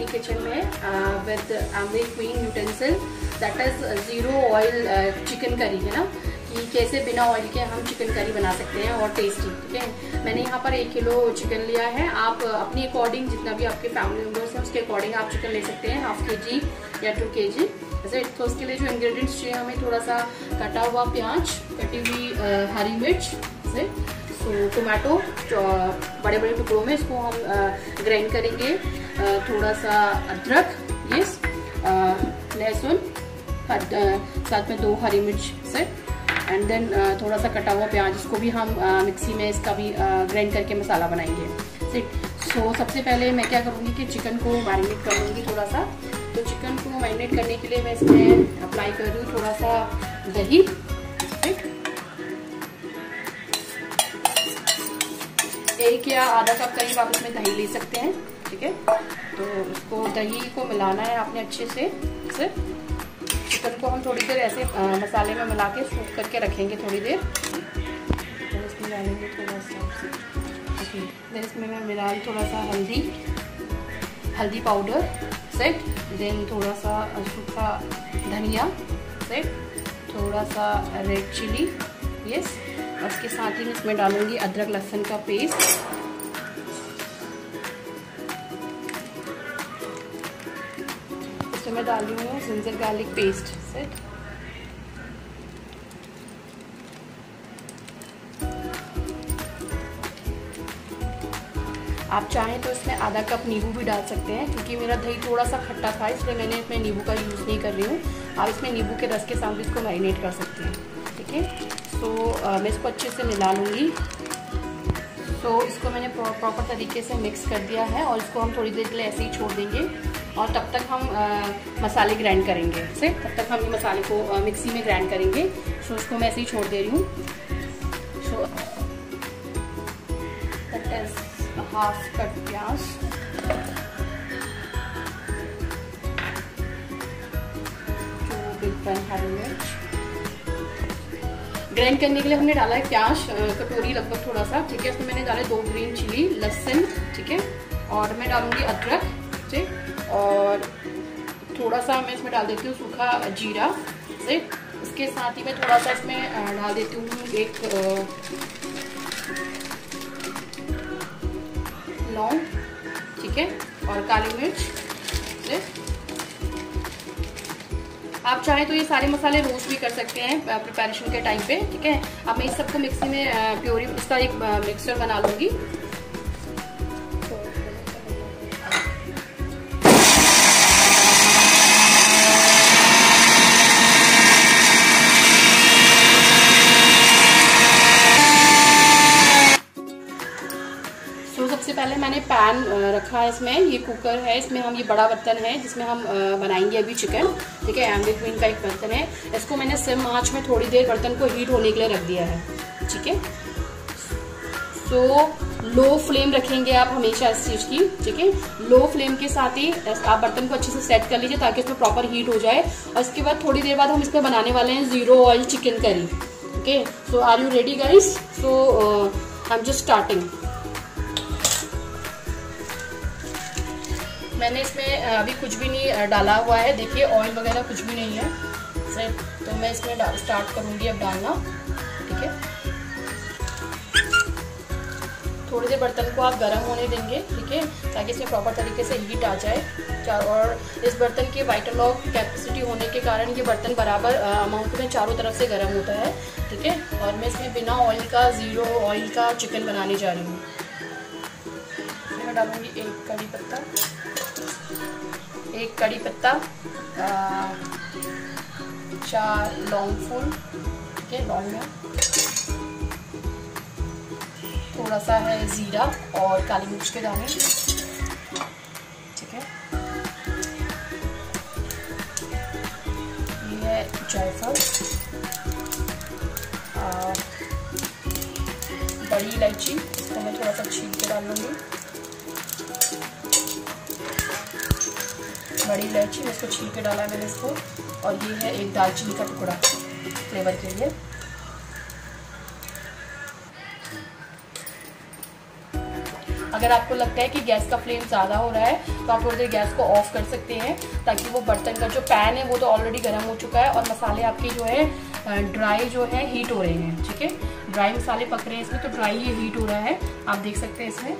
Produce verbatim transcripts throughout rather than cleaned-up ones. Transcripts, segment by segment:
अपनी किचन में with Amway queen utensil that is zero oil chicken curry, है ना, कि कैसे बिना ऑयल के हम चिकन करी बना सकते हैं और टेस्टी। ठीक है, मैंने यहाँ पर एक किलो चिकन लिया है। आप अपनी अकॉर्डिंग, जितना भी आपके फैमिली मेम्बर्स हैं उसके अकॉर्डिंग आप चिकन ले सकते हैं, हाफ के जी या टू के जी ऐसे। तो उसके लिए जो इंग्रेडिएंट्स चाहिए हमें, थोड़ा सा कटा हुआ प्याज, कटी हुई हरी मिर्च से, सो टोमेटो बड़े बड़े टुकड़ों में इसको हम ग्राइंड करेंगे, थोड़ा सा अदरक, यस, लहसुन, साथ में दो हरी मिर्च से, एंड देन थोड़ा सा कटा हुआ प्याज, इसको भी हम मिक्सी में इसका भी ग्राइंड करके मसाला बनाएंगे। सो so, सबसे पहले मैं क्या करूँगी कि चिकन को मैरिनेट कर लूँगी थोड़ा सा। तो चिकन को मैरिनेट करने के लिए मैं इसमें अप्लाई कर रही हूँ थोड़ा सा दही, राइट, एक या आधा कप करीब आप इसमें दही ले सकते हैं। ठीक है, तो उसको दही को मिलाना है आपने अच्छे से। से चिकन को हम थोड़ी देर ऐसे आ, मसाले में मिला के सूख करके रखेंगे थोड़ी देर। तो इसमें डालेंगे थोड़ा सा, ओके, देन इसमें मैं मिला थोड़ा सा हल्दी, हल्दी पाउडर सेट, देन थोड़ा सा सूखा धनिया सेट, थोड़ा सा रेड चिली, यस, और उसके साथ ही इसमें डालूंगी अदरक लहसुन का पेस्ट, इसमें मैं डाल रही हूँ जिंजर गार्लिक पेस्ट सेट, आप चाहें तो इसमें आधा कप नींबू भी डाल सकते हैं, क्योंकि मेरा दही थोड़ा सा खट्टा था इसलिए मैंने इसमें नींबू का यूज़ नहीं कर रही हूँ। आप इसमें नींबू के रस के साथ भी इसको मैरिनेट कर सकते हैं। ठीक है, तो मैं इसको अच्छे से मिला लूँगी। तो इसको मैंने प्रॉपर तरीके से मिक्स कर दिया है और इसको हम थोड़ी देर के लिए ऐसे ही छोड़ देंगे और तब तक हम आ, मसाले ग्राइंड करेंगे से तब तक हम मसाले को आ, मिक्सी में ग्राइंड करेंगे। सो इसको मैं ऐसे ही छोड़ दे रही हूँ। So that is half cut प्याज, टू बिग पैन हरी मिर्च। ग्राइंड करने के लिए हमने डाला है प्याज कटोरी लगभग थोड़ा सा। ठीक है, इसमें मैंने डाले दो ग्रीन चिली, लहसुन, ठीक है, और मैं डालूंगी अदरक, ठीक, और थोड़ा सा मैं इसमें डाल देती हूँ सूखा जीरा, ठीक। इसके साथ ही मैं थोड़ा सा इसमें डाल देती हूँ एक लौंग, ठीक है, और काली मिर्च, ठीक। आप चाहें तो ये सारे मसाले रोस्ट भी कर सकते हैं प्रिपरेशन के टाइम पे। ठीक है, अब मैं इस सबको मिक्सी में प्योरी इसका एक मिक्सचर बना लूंगी। सबसे पहले मैंने पैन रखा है, इसमें ये कुकर है, इसमें हम ये बड़ा बर्तन है जिसमें हम बनाएंगे अभी चिकन। ठीक है, एमवे क्वीन का एक बर्तन है, इसको मैंने सिम आंच में थोड़ी देर बर्तन को हीट होने के लिए रख दिया है। ठीक है, सो लो फ्लेम रखेंगे आप हमेशा इस चीज़ की। ठीक है, लो फ्लेम के साथ ही आप बर्तन को अच्छे से सेट कर लीजिए ताकि इसमें प्रॉपर हीट हो जाए। और इसके बाद थोड़ी देर बाद हम इसमें बनाने वाले हैं zero oil chicken curry. Okay, so are you ready guys? So I am just starting. मैंने इसमें अभी कुछ भी नहीं डाला हुआ है, देखिए ऑयल वगैरह कुछ भी नहीं है। तो मैं इसमें स्टार्ट करूंगी अब डालना। ठीक है, थोड़ी देर बर्तन को आप गर्म होने देंगे। ठीक है, ताकि इसमें प्रॉपर तरीके से हीट आ जाए। और इस बर्तन की वाइटल लॉक कैपेसिटी होने के कारण ये बर्तन बराबर अमाउंट में चारों तरफ से गर्म होता है। ठीक है, और मैं इसमें बिना ऑयल का, जीरो ऑयल का चिकन बनाने जा रही हूँ। मैं डालूंगी एक कड़ी पत्ता, एक कड़ी पत्ता, चार लौंग फूल, ठीक है, लौंग में थोड़ा सा है जीरा और काली मिर्च के दाने। ठीक है, ये है जायफल, बड़ी इलायची, इसको मैं थोड़ा सा छील के डाल लूँगी। बड़ी इलायची मैं इसको छील के डाला है मैंने इसको। और ये है एक दालचीनी का टुकड़ा फ्लेवर के लिए। अगर आपको लगता है कि गैस का फ्लेम ज़्यादा हो रहा है तो आप थोड़ी देर गैस को ऑफ कर सकते हैं, ताकि वो बर्तन का जो पैन है वो तो ऑलरेडी गर्म हो चुका है और मसाले आपके जो है ड्राई जो है हीट हो रहे हैं। ठीक है, ड्राई मसाले पक रहे हैं इसमें, तो ड्राई ये हीट हो रहा है, आप देख सकते हैं इसमें।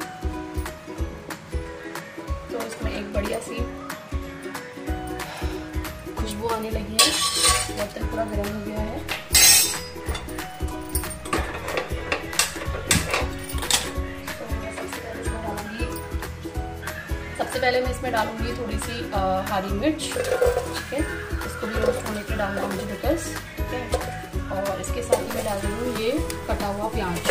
तो इसमें एक बढ़िया सी खुशबू आने लगी है, बर्तन पूरा गर्म हो गया है। सबसे पहले मैं इसमें डालूंगी थोड़ी सी हरी मिर्च। ठीक है, इसको भी रोस्ट होने पे डालना वेजिटेबल्स। ठीक है, और इसके साथ ही मैं डाल रही हूँ ये कटा हुआ प्याज।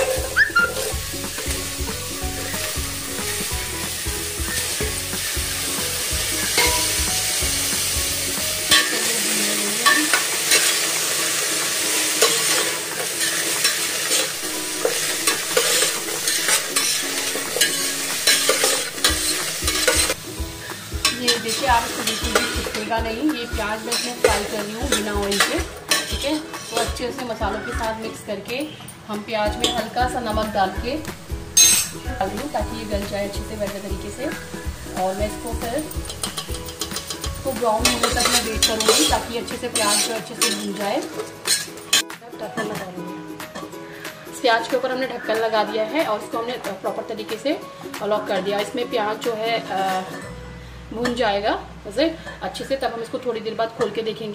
ये देखिए, आप इसको बिल्कुल भी छिपकेगा नहीं। ये प्याज मैं इसमें फ्राई कर रही हूँ बिना ऑयल के। ठीक है, तो अच्छे से मसालों के साथ मिक्स करके हम प्याज में हल्का सा नमक डाल के डाल दूँ ताकि ये गल जाए अच्छे से बढ़िया तरीके से। और मैं इसको फिर इसको ब्राउन होने तक मैं वेट करूँगी ताकि अच्छे से प्याज जो अच्छे से भून जाए। ढक्कन लगा दूँगी। इस प्याज के ऊपर हमने ढक्कन लगा दिया है और इसको हमने प्रॉपर तरीके से लॉक कर दिया। इसमें प्याज जो है आ, भून जाएगा वैसे अच्छे से, तब हम इसको थोड़ी देर बाद खोल के देखेंगे।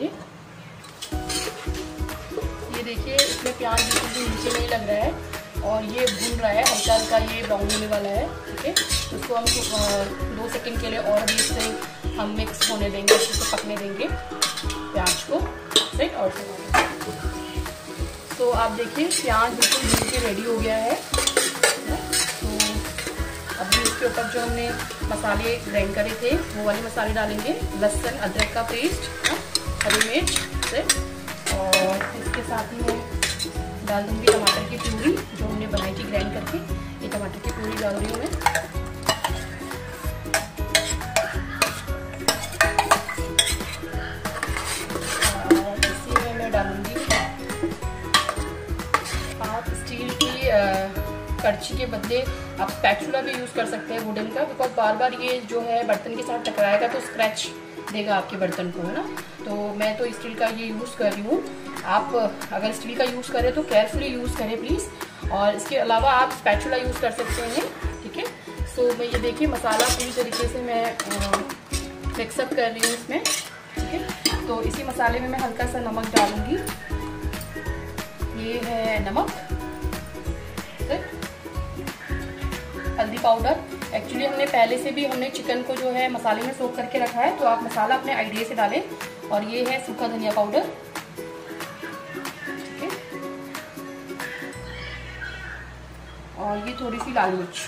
ये देखिए, इसमें प्याज बिल्कुल भी नीचे नहीं लग रहा है और ये भून रहा है, हल्का हल्का ये ब्राउन होने वाला है। ठीक है, तो इसको हम दो सेकंड के लिए और भी इससे हम मिक्स होने देंगे, अच्छे से पकने देंगे प्याज को। राइट, और तो आप देखिए प्याज बिल्कुल भून के रेडी हो गया है। अभी इसके ऊपर जो हमने मसाले ग्राइंड करे थे वो वाले मसाले डालेंगे, लहसुन अदरक का पेस्ट, हरी मिर्च से, और इसके साथ ही मैं डाल दूँगी टमाटर की प्यूरी जो हमने बनाई थी ग्राइंड करके। ये टमाटर की प्यूरी डाल रही हूँ मैं। और इसी में मैं डालूँगी आप स्टील की कड़छी के बदले आप स्पैचुला भी यूज़ कर सकते हैं वुडन का, बिकॉज बार बार ये जो है बर्तन के साथ टकराएगा तो स्क्रैच देगा आपके बर्तन को, है ना। तो मैं तो स्टील का ये यूज़ कर रही हूँ। आप अगर स्टील का यूज़ करें तो केयरफुली यूज़ करें प्लीज़। और इसके अलावा आप स्पैचुला यूज़ कर सकते हैं। ठीक है, सो मैं ये देखिए मसाला पूरी तरीके से मैं मिक्सअप कर रही हूँ इसमें। ठीक है, तो इसी मसाले में मैं हल्का सा नमक डालूँगी। ये है नमक, हल्दी पाउडर। एक्चुअली हमने पहले से भी हमने चिकन को जो है मसाले में सोक करके रखा है, तो आप मसाला अपने आइडिया से डालें। और ये है सूखा धनिया पाउडर। ठीक है, और ये थोड़ी सी लाल मिर्च।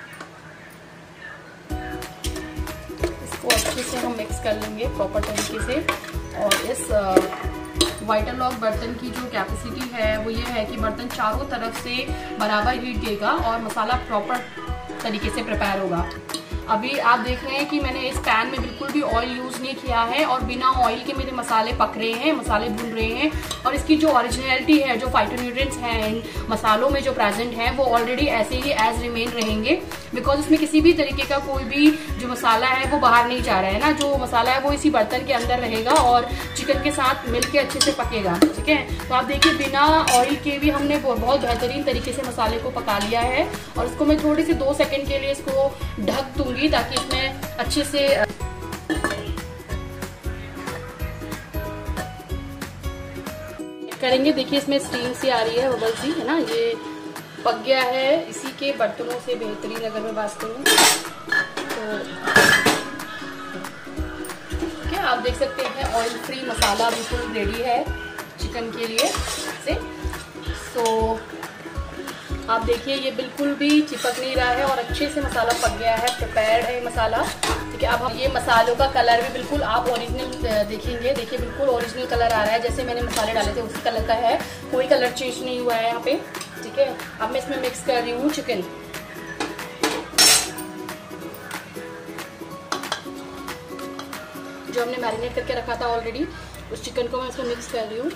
इसको अच्छे से हम मिक्स कर लेंगे प्रॉपर तरीके से। और इस वाइटरलॉक बर्तन की जो कैपेसिटी है वो ये है कि बर्तन चारों तरफ से बराबर हीट देगा और मसाला प्रॉपर तरीके से प्रिपेयर होगा। अभी आप देख रहे हैं कि मैंने इस पैन में बिल्कुल भी ऑयल यूज़ नहीं किया है और बिना ऑयल के मेरे मसाले पक रहे हैं, मसाले भून रहे हैं। और इसकी जो ओरिजिनलिटी है, जो फाइटोन्यूट्रिएंट्स हैं इन मसालों में जो प्रेजेंट हैं, वो ऑलरेडी ऐसे ही एज रिमेन रहेंगे, बिकॉज इसमें किसी भी तरीके का कोई भी जो मसाला है वो बाहर नहीं जा रहा है ना। जो मसाला है वो इसी बर्तन के अंदर रहेगा और चिकन के साथ मिलके अच्छे से पकेगा। ठीक है, तो आप देखिए बिना ऑयल के भी हमने बहुत बेहतरीन तरीके से मसाले को पका लिया है। और इसको मैं थोड़ी सी दो सेकेंड के लिए इसको ढक दूंगी ताकि इसमें अच्छे से करेंगे। देखिए इसमें स्टीम सी आ रही है, बबल सी, है ना। ये पक गया है। इसी के बर्तनों से बेहतरीन अगर मैं बात करूँ तो क्या आप देख सकते हैं ऑयल फ्री मसाला बिल्कुल रेडी है चिकन के लिए से। तो आप देखिए ये बिल्कुल भी चिपक नहीं रहा है और अच्छे से मसाला पक गया है, प्रिपेयर्ड है मसाला। ठीक है, अब हम ये मसालों का कलर भी बिल्कुल आप ओरिजिनल देखेंगे। देखिए बिल्कुल ओरिजिनल कलर आ रहा है, जैसे मैंने मसाले डाले थे उसी कलर का है, कोई कलर चेंज नहीं हुआ है यहाँ पे। ठीक है, अब मैं इसमें मिक्स कर रही हूँ चिकन। जो हमने मैरिनेट करके रखा था ऑलरेडी, उस चिकन को मैं इसमें मिक्स कर रही हूँ।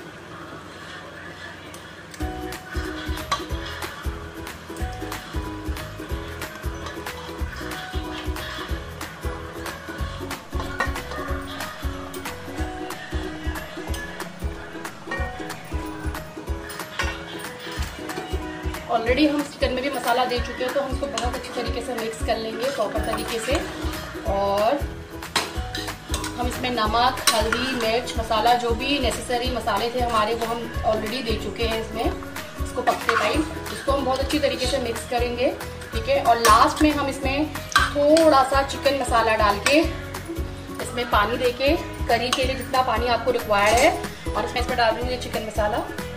ऑलरेडी हम चिकन में भी मसाला दे चुके हैं, तो हम इसको बहुत अच्छी तरीके से मिक्स कर लेंगे प्रॉपर तरीके से। और हम इसमें नमक, हल्दी, मिर्च, मसाला, जो भी नेसेसरी मसाले थे हमारे, वो हम ऑलरेडी दे चुके हैं इसमें, इसको पकते टाइम। इसको हम बहुत अच्छी तरीके से मिक्स करेंगे, ठीक है। और लास्ट में हम इसमें थोड़ा सा चिकन मसाला डाल के, इसमें पानी देके, करी के लिए जितना पानी आपको रिक्वायर्ड है, और इसमें इसमें डाल देंगे चिकन मसाला।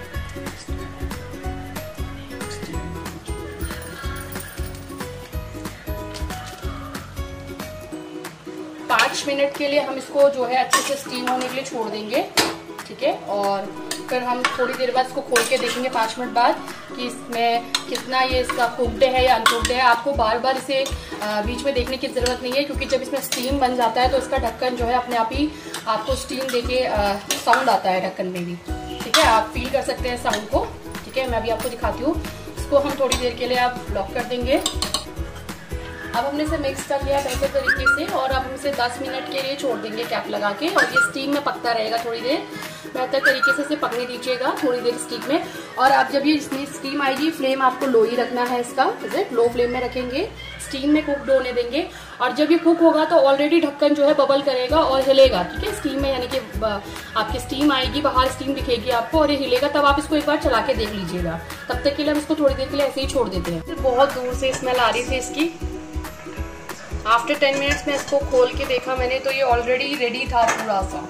पाँच मिनट के लिए हम इसको जो है अच्छे से स्टीम होने के लिए छोड़ देंगे, ठीक है। और फिर हम थोड़ी देर बाद इसको खोल के देखेंगे पाँच मिनट बाद कि इसमें कितना ये इसका कुक्ड है या अनकुक्ड है। आपको बार बार इसे बीच में देखने की ज़रूरत नहीं है, क्योंकि जब इसमें स्टीम बन जाता है तो इसका ढक्कन जो है अपने आप ही आपको स्टीम देके साउंड आता है ढक्कन में भी, ठीक है। आप फील कर सकते हैं साउंड को, ठीक है। मैं अभी आपको दिखाती हूँ। इसको हम थोड़ी देर के लिए आप लॉक कर देंगे। अब हमने इसे मिक्स कर लिया बेहतर तरीके से, और अब हम इसे दस मिनट के लिए छोड़ देंगे कैप लगा के, और ये स्टीम में पकता रहेगा थोड़ी देर। बेहतर तरीके से इसे पकने दीजिएगा थोड़ी देर स्टीम में। और अब जब ये इसमें स्टीम आएगी, फ्लेम आपको लो ही रखना है इसका, इसे लो फ्लेम में रखेंगे, स्टीम में कुक होने देंगे। और जब ये कुक होगा तो ऑलरेडी ढक्कन जो है बबल करेगा और हिलेगा, ठीक है, स्टीम में, यानी कि आपकी स्टीम आएगी, बाहर स्टीम दिखेगी आपको और ये हिलेगा, तब आप इसको एक बार चला के देख लीजिएगा। तब तक के लिए हम इसको थोड़ी देर के लिए ऐसे ही छोड़ देते हैं। बहुत दूर से स्मेल आ रही थी इसकी। आफ्टर टेन मिनट्स में इसको खोल के देखा मैंने, तो ये ऑलरेडी रेडी था पूरा सा।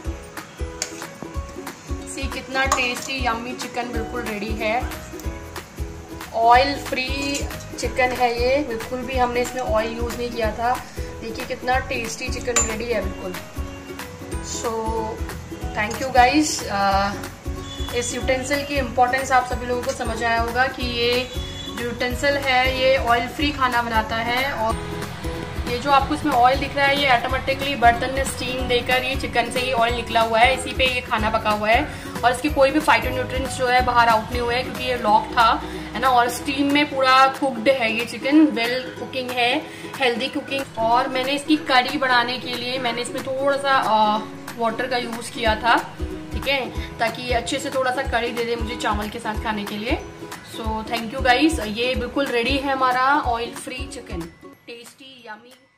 सी कितना टेस्टी यम्मी चिकन बिल्कुल रेडी है। ऑयल फ्री चिकन है ये, बिल्कुल भी हमने इसमें ऑयल यूज़ नहीं किया था। देखिए कितना टेस्टी चिकन रेडी है बिल्कुल। So thank you guys. इस यूटेंसिल की इम्पोर्टेंस आप सभी लोगों को समझ आया होगा कि ये जो यूटेंसिल है ये ऑयल फ्री खाना बनाता है। और ये जो आपको इसमें ऑयल दिख रहा है, ये ऑटोमेटिकली बर्तन में स्टीम देकर ये चिकन से ही ऑयल निकला हुआ है, इसी पे ये खाना पका हुआ है। और इसकी कोई भी फाइटोन्यूट्रिएंट्स जो है बाहर आउट नहीं हुए हैं, क्योंकि ये लॉक था, है ना। और स्टीम में पूरा कुक्ड है ये चिकन, वेल कुकिंग है, हेल्दी कुकिंग। और मैंने इसकी करी बनाने के लिए मैंने इसमें थोड़ा सा वाटर का यूज किया था, ठीक है, ताकि ये अच्छे से थोड़ा सा करी दे दे मुझे चावल के साथ खाने के लिए। So thank you guys. ये बिल्कुल रेडी है हमारा oil free chicken, tasty yummy.